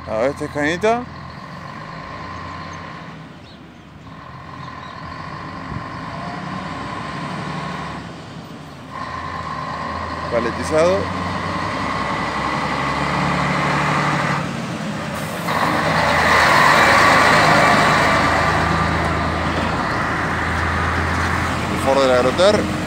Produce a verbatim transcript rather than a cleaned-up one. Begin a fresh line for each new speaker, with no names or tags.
A ver, este es cañita. Paletizado. El Ford del Agroter.